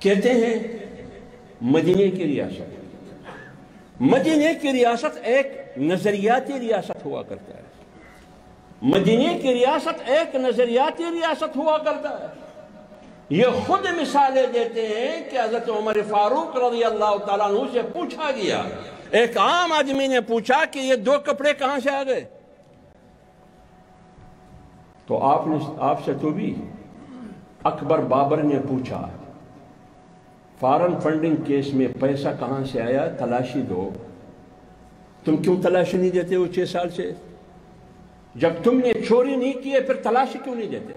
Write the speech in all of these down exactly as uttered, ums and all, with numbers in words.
کہتے ہیں مدینے کی ریاست مدینے کی ریاست ایک نظریاتی ریاست ہوا کرتا ہے مدینے کی ریاست ایک نظریاتی ریاست ہوا کرتا ہے یہ خود مثالیں دیتے ہیں کہ حضرت عمر فاروق رضی اللہ تعالیٰ عنہ سے پوچھا گیا، ایک عام آدمی نے پوچھا کہ یہ دو کپڑے کہاں سے آ گئے؟ تو آپ نے آپ سے تو بھی اکبر بابر نے پوچھا فارن فنڈنگ کیس میں پیسہ کہاں سے آیا، تلاشی دو۔ تم کیوں تلاشی نہیں دیتے وہ چھ سال سے؟ جب تم نے چوری نہیں کی ہے پھر تلاشی کیوں نہیں دیتے؟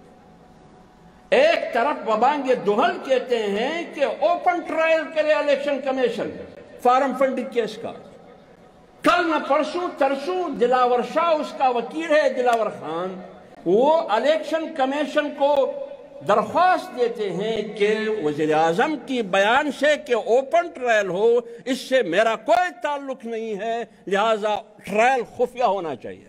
ایک طرف وبانگ دہل کہتے ہیں کہ اوپن ٹرائل کرے الیکشن کمیشن فارم فنڈنگ کیس کا، کل نہ پرسوں ترسوں دلاور شاہ اس کا وکیل ہے دلاور خان، وہ الیکشن کمیشن کو درخواست دیتے ہیں کہ وزیر اعظم کی بیان سے کہ اوپن ٹرائل ہو اس سے میرا کوئی تعلق نہیں ہے، لہذا ٹرائل خفیہ ہونا چاہیے۔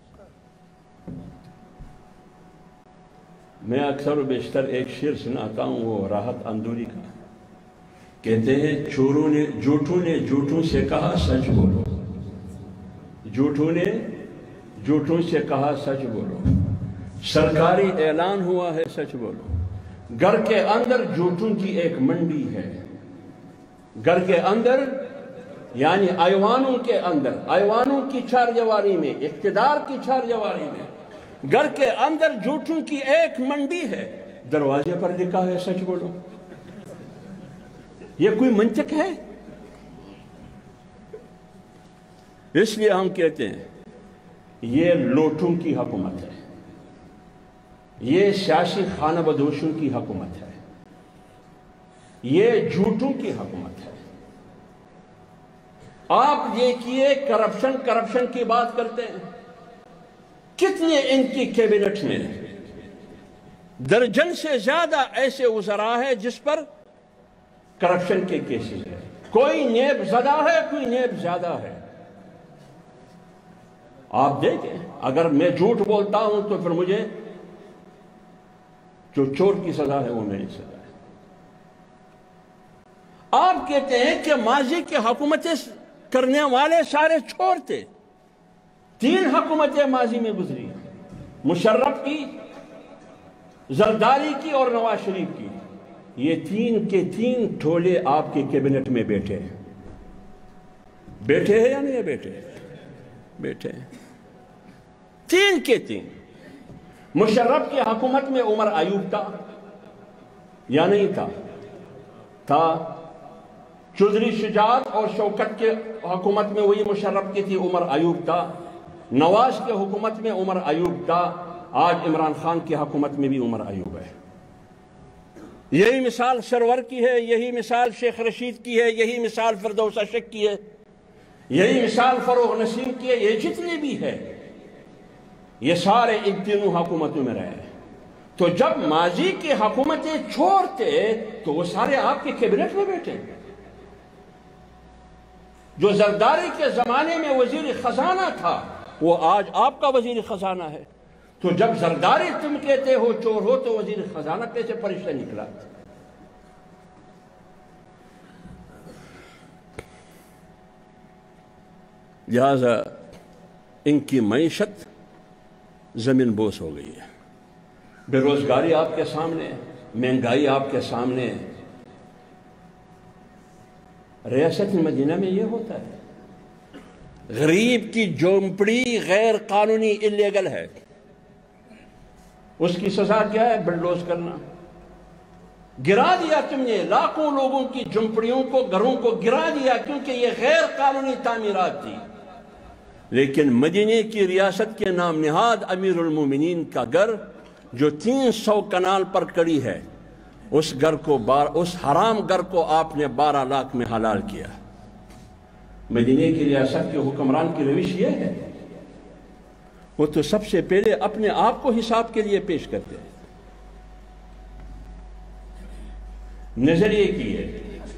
میں اکثر و بیشتر ایک شعر سناتا ہوں وہ راحت اندوری کا، کہتے ہیں چوروں نے جھوٹوں نے جھوٹوں سے کہا سچ بولو، جھوٹوں نے جھوٹوں سے کہا سچ بولو، سرکاری اعلان ہوا ہے سچ بولو، گھر کے اندر جھوٹوں کی ایک منڈی ہے، گھر کے اندر یعنی ایوانوں کے اندر، ایوانوں کی چار دیواری میں، اقتدار کی چار دیواری میں گھر کے اندر جھوٹوں کی ایک منڈی ہے، دروازے پر لکھا ہے سچ بولو۔ یہ کوئی منطق ہے؟ اس لیے ہم کہتے ہیں یہ لوٹوں کی حکومت ہے، یہ سیاسی خانہ بدوشوں کی حکومت ہے، یہ جھوٹوں کی حکومت ہے۔ آپ دیکھیے کرپشن کرپشن کی بات کرتے ہیں، کتنے ان کی کیبنٹ میں درجن سے زیادہ ایسے وزراء ہیں جس پر کرپشن کے کیسز ہیں، کوئی نیب زدہ ہے کوئی نیب زیادہ ہے۔ آپ دیکھیں اگر میں جھوٹ بولتا ہوں تو پھر مجھے جو چور کی سزا ہے وہ میری سزا ہے۔ آپ کہتے ہیں کہ ماضی کی حکومتیں کرنے والے سارے چور تھے، تین حکومتیں ماضی میں گزری، مشرف کی، زرداری کی اور نواز شریف کی، یہ تین کے تین ٹھولے آپ کے کیبنٹ میں بیٹھے ہیں، بیٹھے ہیں یا نہیں بیٹھے؟ بیٹھے ہیں، تین کے تین۔ مشرف کی حکومت میں عمر ایوب تھا یا نہیں تھا؟ تھا۔ چودھری شجاعت اور شوکت کے حکومت میں وہی مشرف کی تھی، عمر ایوب تھا۔ نواز کے حکومت میں عمر ایوب تھا، آج عمران خان کی حکومت میں بھی عمر ایوب ہے۔ یہی مثال سرور کی ہے، یہی مثال شیخ رشید کی ہے، یہی مثال فردوس اشک کی ہے، یہی مثال فروغ نسیم کی ہے، یہ جتنی بھی ہے یہ سارے ان تینوں حکومتوں میں رہے۔ تو جب ماضی کی حکومتیں چھوڑتے تو وہ سارے آپ کے کیبنٹ میں بیٹھے۔ جو زرداری کے زمانے میں وزیر خزانہ تھا وہ آج آپ کا وزیر خزانہ ہے، تو جب زرداری تم کہتے ہو چور ہو تو وزیر خزانہ کیسے فرشتہ نکلا؟ لہذا ان کی معیشت زمین بوس ہو گئی ہے، بے روزگاری آپ کے سامنے، مہنگائی آپ کے سامنے۔ ریاست مدینہ میں یہ ہوتا ہے، غریب کی جھونپڑی غیر قانونی الیگل ہے، اس کی سزا کیا ہے؟ بلڈوز کرنا۔ گرا دیا تم نے لاکھوں لوگوں کی جھونپڑیوں کو، گھروں کو گرا دیا کیونکہ یہ غیر قانونی تعمیرات تھی۔ لیکن مدینے کی ریاست کے نام نہاد امیر المومنین کا گھر جو تین سو کنال پر کڑی ہے، اس گھر کو بار اس حرام گھر کو آپ نے بارہ لاکھ میں حلال کیا۔ مدینے کی ریاست کے حکمران کی روش یہ ہے، وہ تو سب سے پہلے اپنے آپ کو حساب کے لیے پیش کرتے ہیں۔ نظریے کی ہے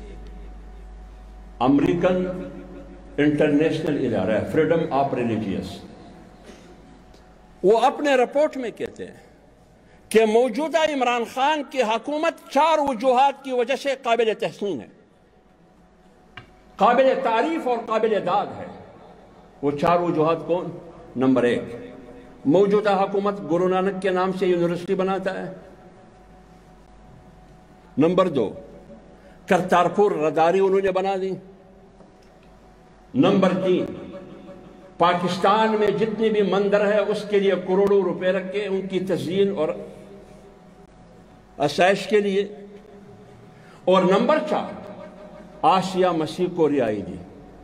امریکن انٹرنیشنل ادارہ ہے فریڈم آف ریلیجیس، وہ اپنے رپورٹ میں کہتے ہیں کہ موجودہ عمران خان کی حکومت چار وجوہات کی وجہ سے قابل تحسین ہے، قابل تعریف اور قابل داد ہے۔ وہ چار وجوہات کون؟ نمبر ایک، موجودہ حکومت گرو نانک کے نام سے یونیورسٹی بناتا ہے۔ نمبر دو، کرتارپور رداری انہوں نے بنا دی۔ نمبر تین، پاکستان میں جتنی بھی مندر ہے اس کے لیے کروڑوں روپے رکھے ان کی تزئین اور آسائش کے لیے۔ اور نمبر چار، آسیہ مسیح کو رہائی دی،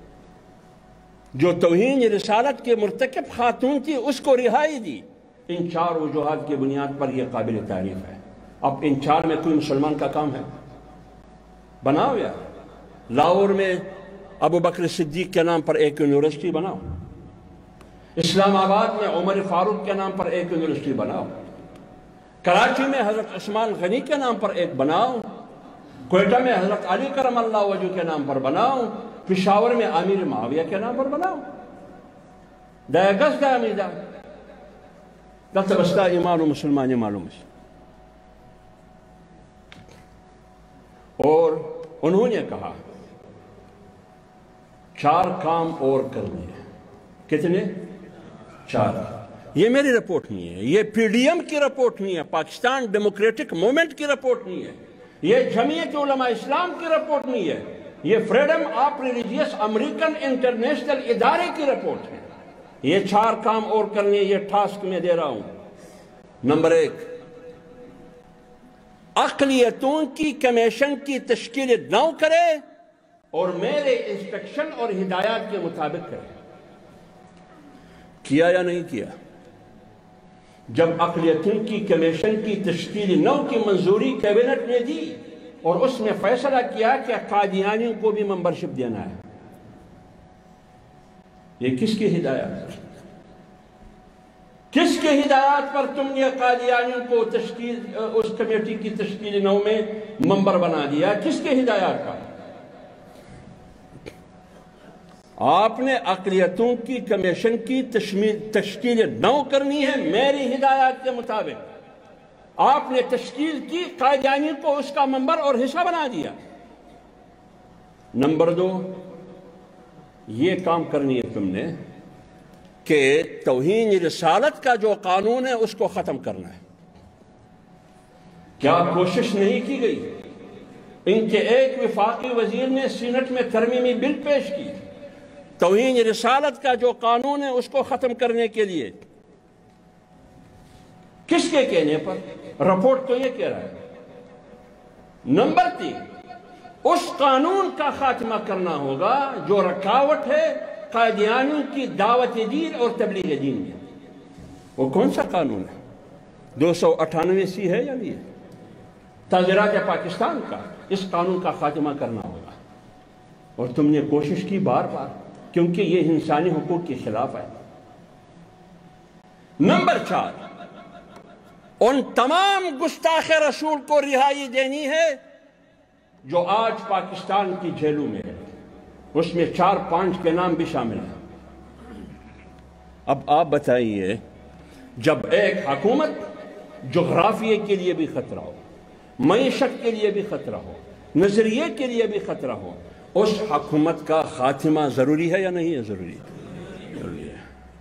جو توہین رسالت کے مرتکب خاتون تھی اس کو رہائی دی۔ ان چار وجوہات کی بنیاد پر یہ قابل تعریف ہے۔ اب ان چار میں کوئی مسلمان کا کام ہے؟ بناؤ یار۔ لاہور میں ابو بکر صدیق کے نام پر ایک یونیورسٹی بناؤ، اسلام آباد میں عمر فاروق کے نام پر ایک یونیورسٹی بناؤ، کراچی میں حضرت عثمان غنی کے نام پر ایک بناؤ، کوئٹہ میں حضرت علی کرم اللہ وجہ کے نام پر بناؤ، پشاور میں امیر معاویہ کے نام پر بناؤ۔ دا گز دا امیدہ دا تبستہ ایمان و مسلمانی معلوم ہے۔ اور انہوں نے کہا چار کام اور کرنے ہیں۔ کتنے؟ چار۔ یہ میری رپورٹ نہیں ہے، یہ پی ڈی ایم کی رپورٹ نہیں ہے، پاکستان ڈیموکریٹک مومنٹ کی رپورٹ نہیں ہے، یہ جمعیت علماء اسلام کی رپورٹ نہیں ہے، یہ freedom of religious American international ادارے کی رپورٹ ہے۔ یہ چار کام اور کرنے، یہ ٹاسک میں دے رہا ہوں۔ نمبر ایک، اقلیتوں کی کمیشن کی تشکیل نو کرے اور میرے انسٹرکشن اور ہدایات کے مطابق کرے۔ کیا یا نہیں کیا؟ جب اقلیتوں کی کمیشن کی تشکیل نو کی منظوری کیبنٹ نے دی اور اس میں فیصلہ کیا کہ قادیانیوں کو بھی ممبرشپ دینا ہے، یہ کس کی ہدایات؟ کس کے ہدایات پر تم نے قادیانیوں کو تشکیل اس کمیٹی کی تشکیل نو میں ممبر بنا دیا؟ کس کے ہدایات پر؟ آپ نے اقلیتوں کی کمیشن کی تشکیل نو کرنی ہے میری ہدایات کے مطابق۔ آپ نے تشکیل کی، قادیانیوں کو اس کا ممبر اور حصہ بنا دیا۔ نمبر دو، یہ کام کرنی ہے تم نے کہ توہین رسالت کا جو قانون ہے اس کو ختم کرنا ہے۔ کیا کوشش نہیں کی گئی؟ ان کے ایک وفاقی وزیر نے سینٹ میں ترمیمی بل پیش کی توہین رسالت کا جو قانون ہے اس کو ختم کرنے کے لیے۔ کس کے کہنے پر؟ رپورٹ تو یہ کہہ رہا ہے۔ نمبر تین، اس قانون کا خاتمہ کرنا ہوگا جو رکاوٹ ہے قادیانیوں کی دعوت دین اور تبلیغ دین میں۔ وہ کون سا قانون ہے؟ دو سو اٹھانوے سی ہے یا نہیں ہے؟ تعزیرات پاکستان کا۔ اس قانون کا خاتمہ کرنا ہوگا، اور تم نے کوشش کی بار بار، کیونکہ یہ انسانی حقوق کے خلاف ہے۔ نمبر چار، ان تمام گستاخ رسول کو رہائی دینی ہے جو آج پاکستان کی جیلوں میں ہے۔ اس میں چار پانچ کے نام بھی شامل ہیں۔ اب آپ بتائیے، جب ایک حکومت جغرافیے کے لیے بھی خطرہ ہو، معیشت کے لیے بھی خطرہ ہو، نظریے کے لیے بھی خطرہ ہو، اس حکومت کا خاتمہ ضروری ہے یا نہیں ہے ضروری؟